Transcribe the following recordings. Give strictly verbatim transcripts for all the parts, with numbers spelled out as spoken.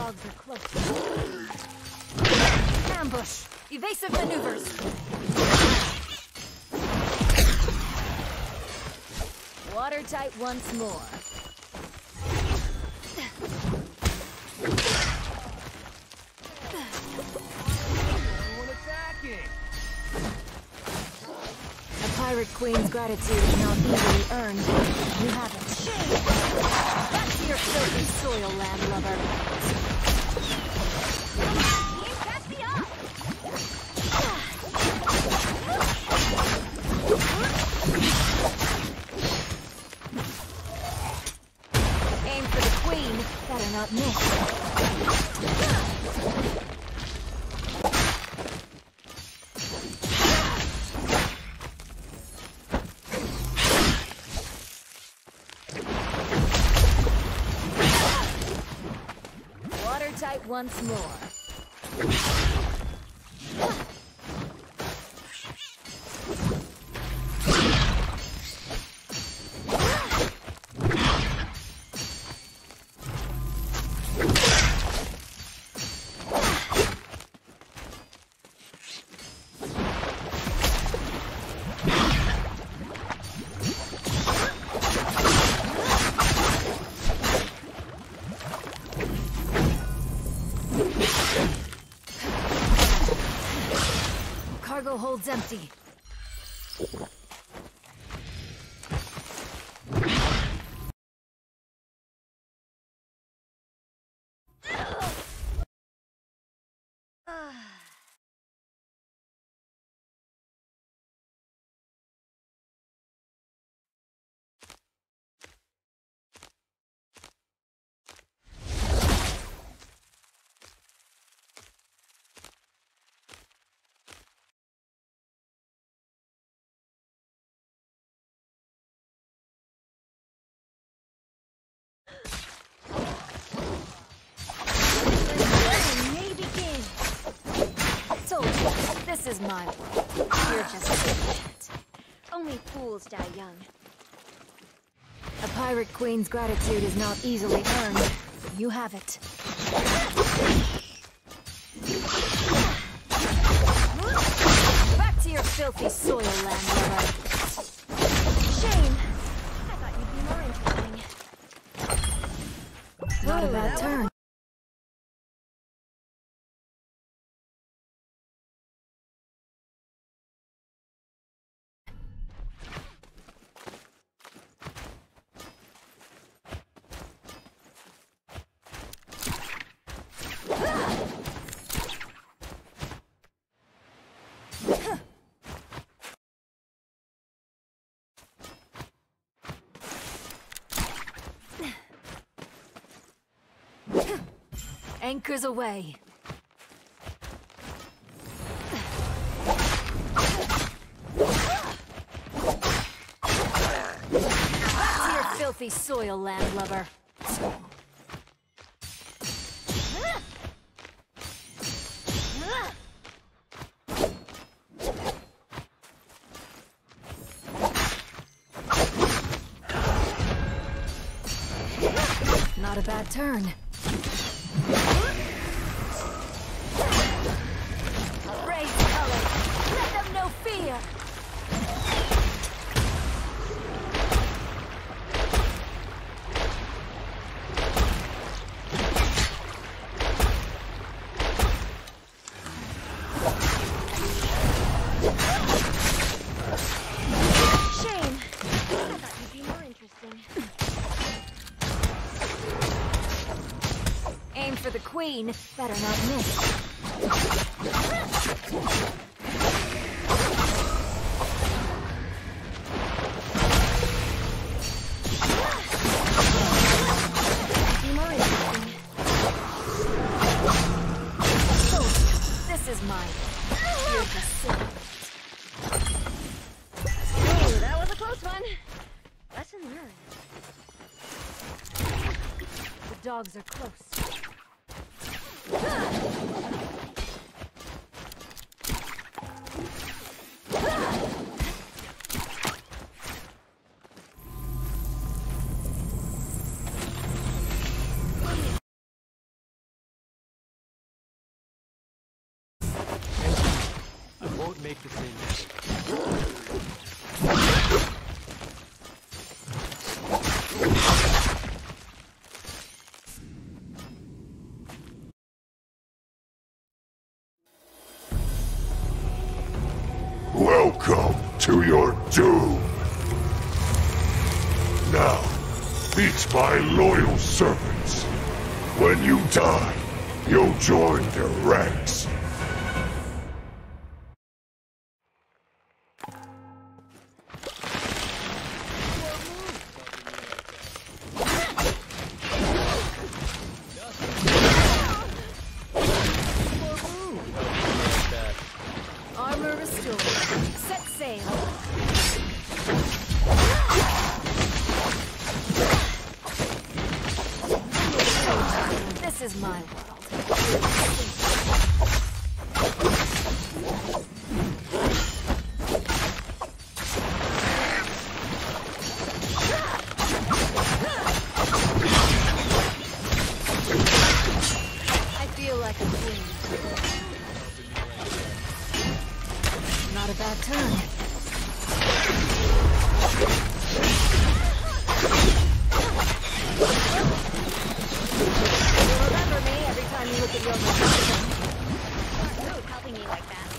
dogs are close. Ambush! Evasive maneuvers! Watertight once more. A pirate queen's gratitude is not easily earned. You have it. Shame! Back to your filthy soil, landlubber. Catch me up! Aim for the queen. Better not miss. Watertight once more. Cargo holds empty. This is my world. You're just a idiot. Only fools die young. A pirate queen's gratitude is not easily earned. You have it. Back to your filthy soil, landlubber. Shame. I thought you'd be more interesting. Not a bad turn. Anchors away. Back to your filthy soil, landlubber. Not a bad turn. Raise color. Let them know fear. Shame. I thought you'd be more interesting. Aim for the queen. Better not miss. Be more interesting. Oh, this is mine. You're the silly. Oh, that was a close one. Lesson learned. The dogs are close. make the same mistake. Welcome to your doom. Now, meet my loyal servants. When you die, you'll join their ranks. Armor restored. Set sail. This is my world. I feel like a queen. Not a bad turn. You'll remember me every time you look at your reflection. Who's helping me like that?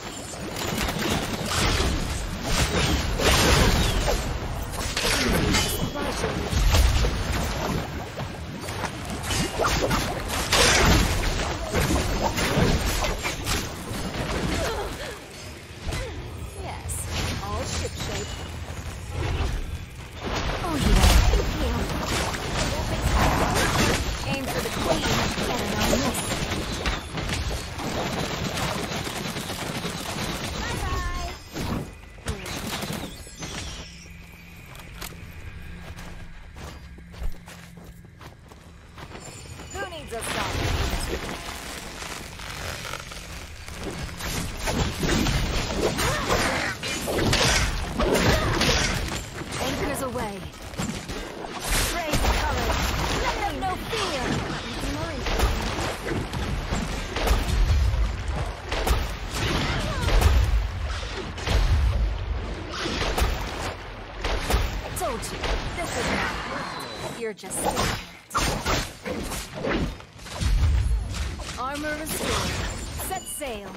Supply shortage. Yes, all shipshape. Oh yeah, thank you. Aim for the queen, and I'll miss. Bye-bye. Who needs a stop? Anchors away. Raise courage. Let them know fear. Told you, this is not work. You're just scared. Armor restored. Set sail.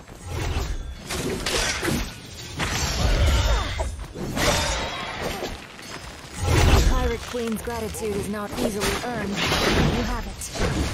Pirate Queen's gratitude is not easily earned. You have it.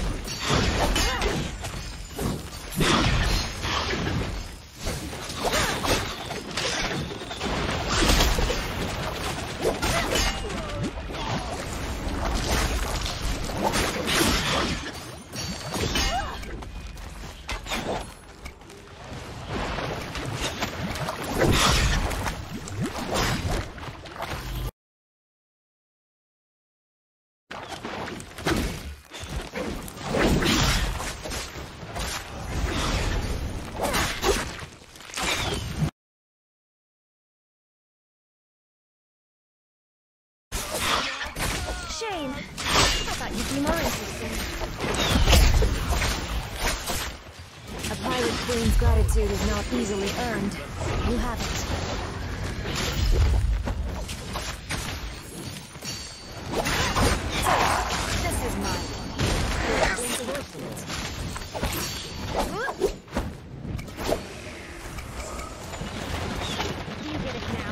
Shame. I thought you'd be more interesting. A pirate queen's gratitude is not easily earned. You have it. This is mine. Do you get it now?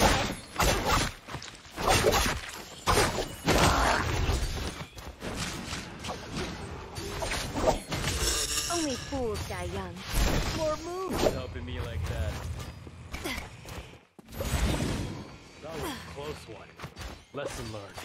Only fools die young. More moves helping me like that. That was a close one. Lesson learned.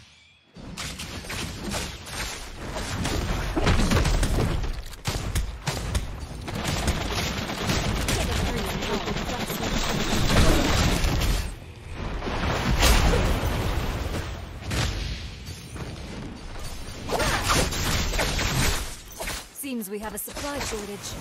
Seems we have a supply shortage.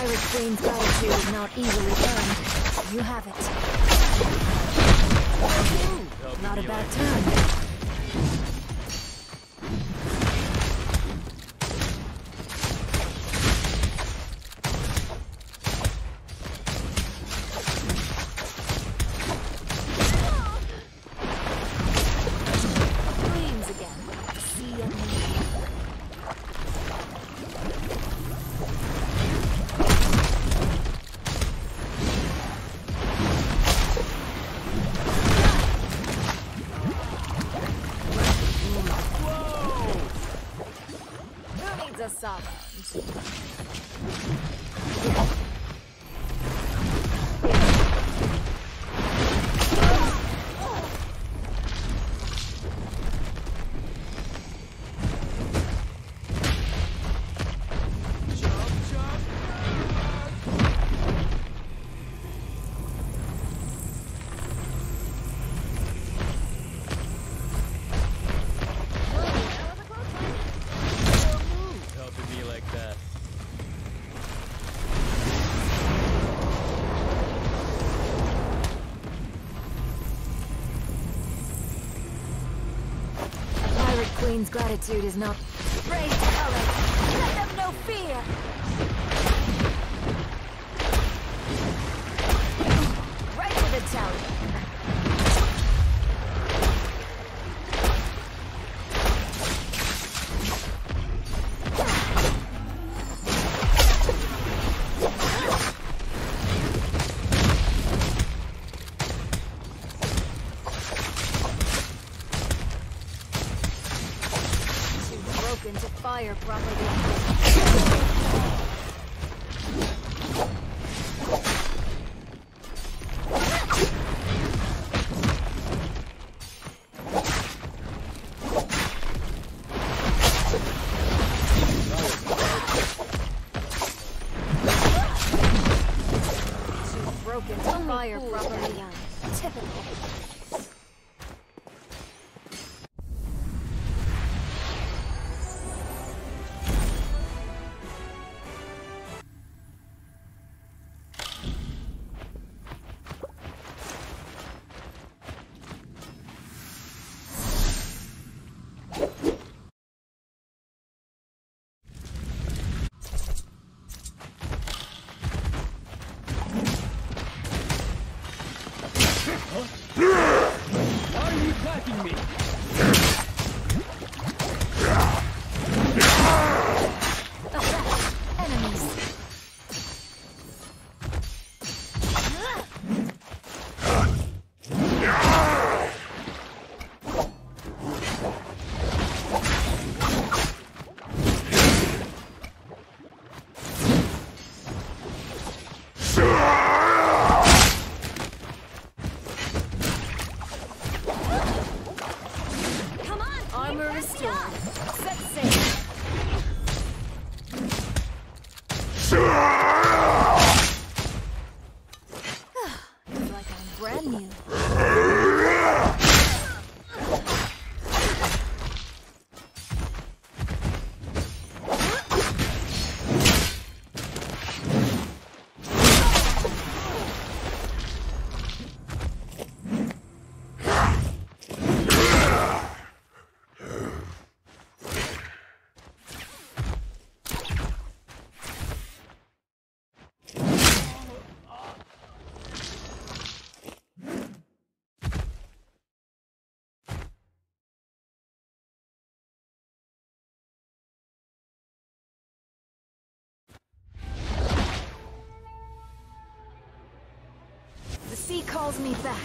Pirate Queen's gratitude is not easily earned. You have it. Not a bad turn. Queens again. See ya. A sovereign. Queen's gratitude is not brave color. Let them know fear. Right to the tower. To fire properly. Too broken to fire properly. Typical. Why are you attacking me? Enemies. Armor restored. Set sail. Looks like I'm brand new. The sea calls me back.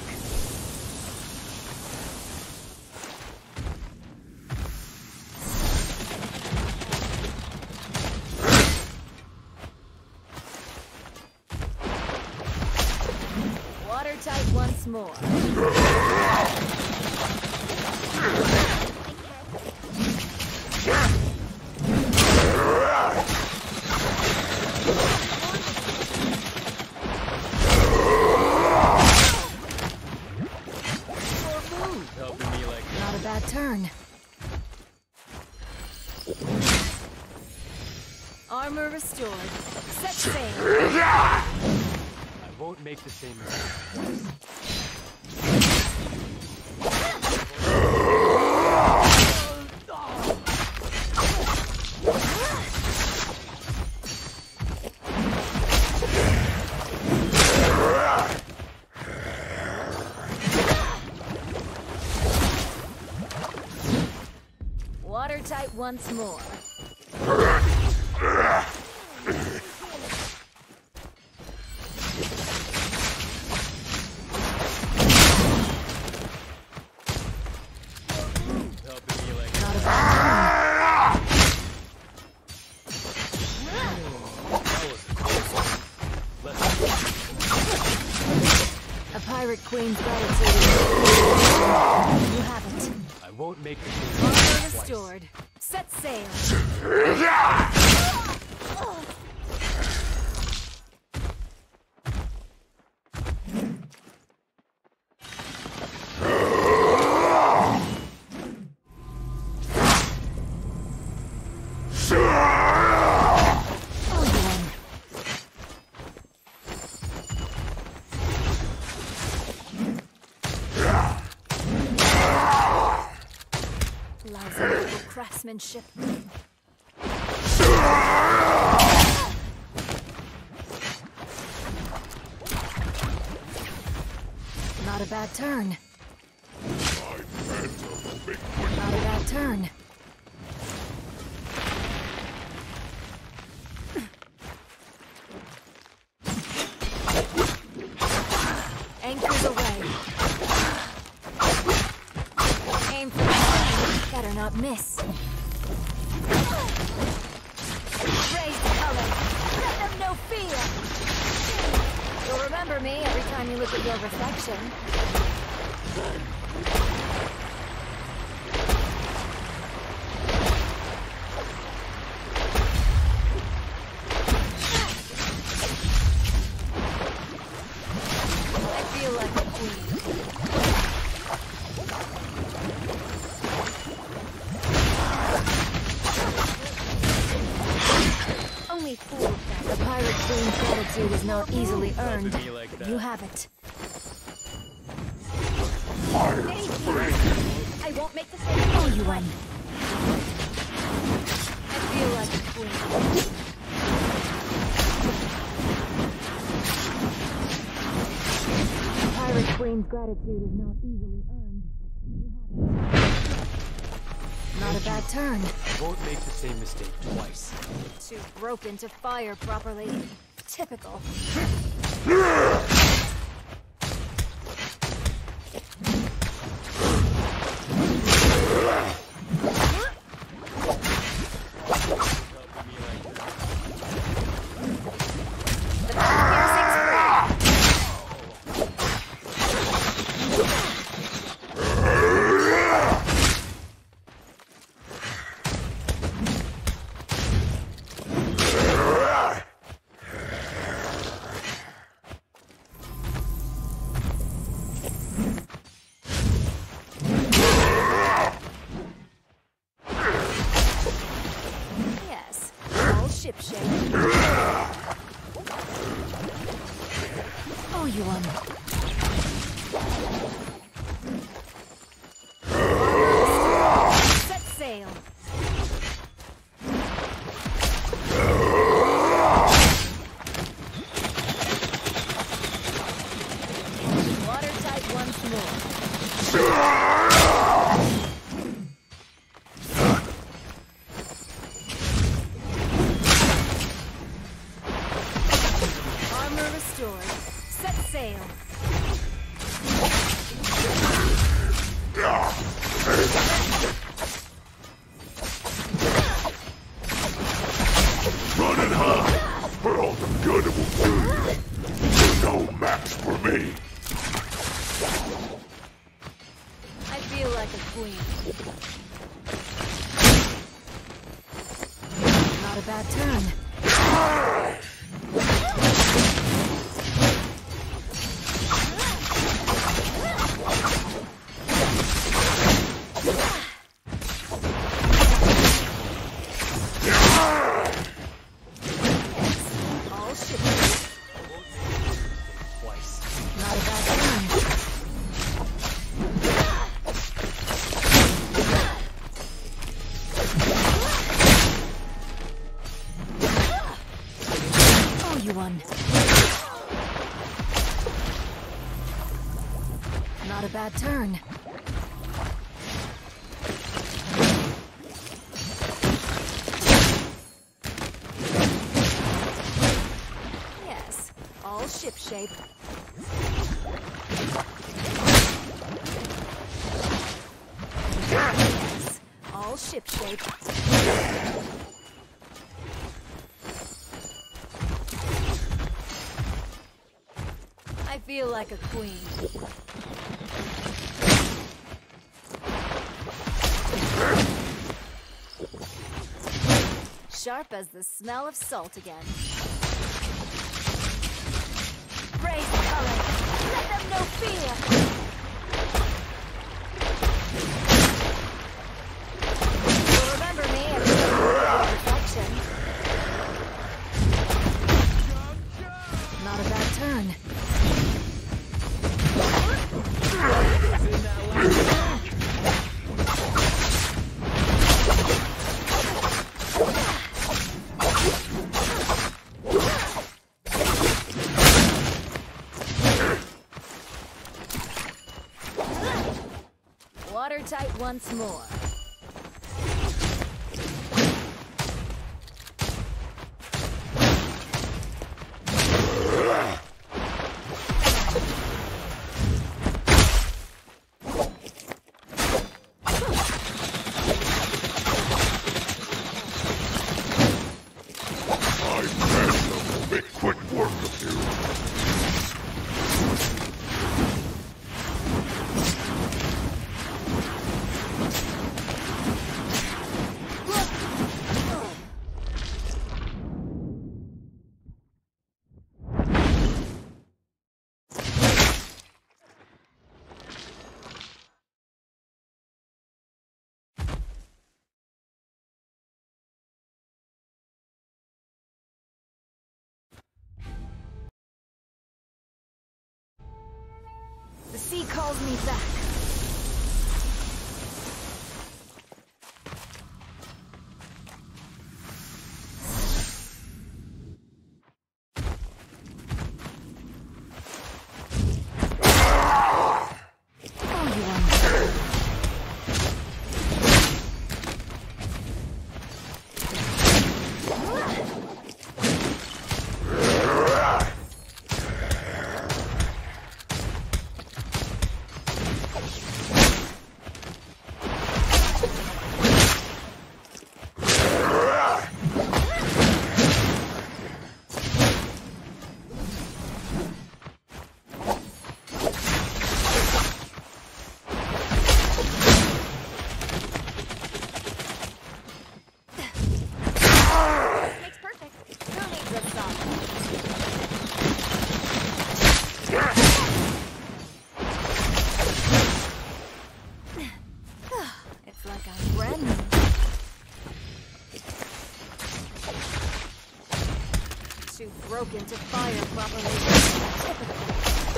Watertight once more. Not a bad turn. Armor restored. Set sail. I won't make the same mistake. Watertight once more. A pirate queen's gratitude. You have it. I won't make the same Armor mistake twice. restored. Set sail. Lousy little craftsmanship. Not a bad turn. Not a bad turn. Anchors away. Aim for the line. Better not miss. Raise the color. Let them know fear. You'll remember me every time you look at your reflection. I feel like a queen. Only fools that the pirate queen's gratitude is not easily earned. Don't do me like that. You have it. I won't make the same. Oh, you win. I feel like a queen. The pirate queen's gratitude is not easily earned. You have it. Not a bad turn. I won't make the same mistake twice. Too broken to fire properly. Typical. Yes, all shipshape. Oh, you won. Set sail. Watertight once more. Armor restored. Set sail. Running high for all the good it will do you. You're no match for me. I feel like a queen. Not a bad turn. you one. Not a bad turn. Yes, all shipshape. Yes, all shipshape. I feel like a queen. Sharp as the smell of salt again. Brave color, let them know fear. You'll remember me as a reflection. Not a bad turn. Watertight once more. The sea calls me back. It's like I'm brand new. Too broken to fire properly. Typical.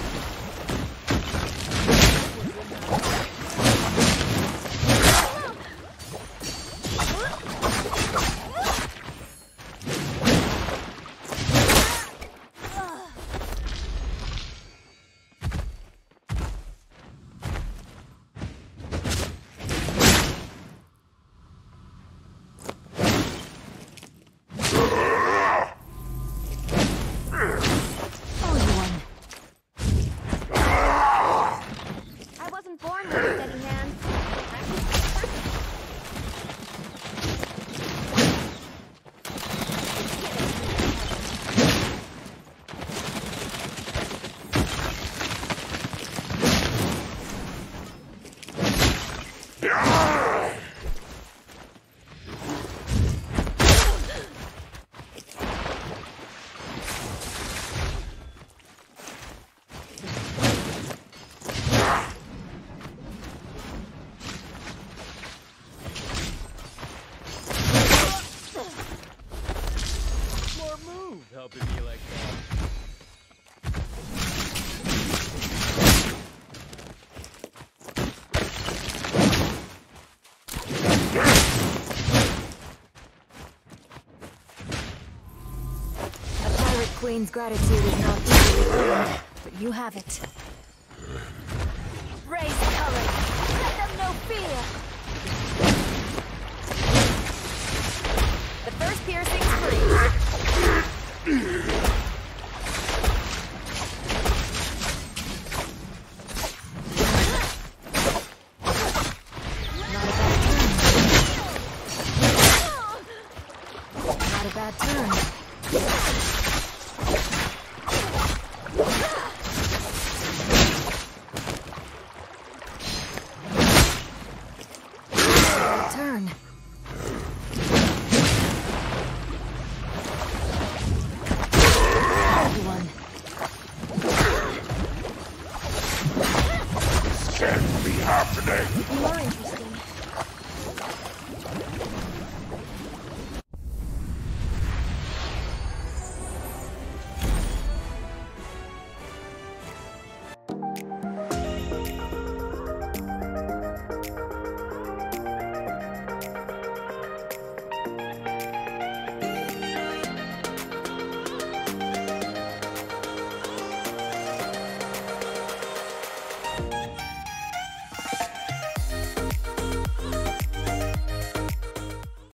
Helping me like that. A pirate Queen's gratitude is not easily earned, but you have it. Raise courage. Let them know fear. The first piercing's free. Not a bad turn.